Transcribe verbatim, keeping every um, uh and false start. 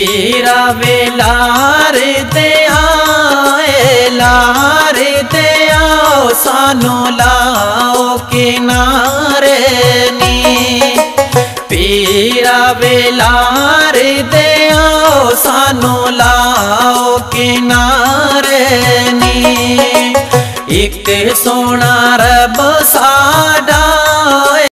पीरा वे लार ते आए, लार ते आओ सानू लाओ किनारे नी। पीरा वे लार ते आओ सानू लाओ किनारे नी। एक सोना रब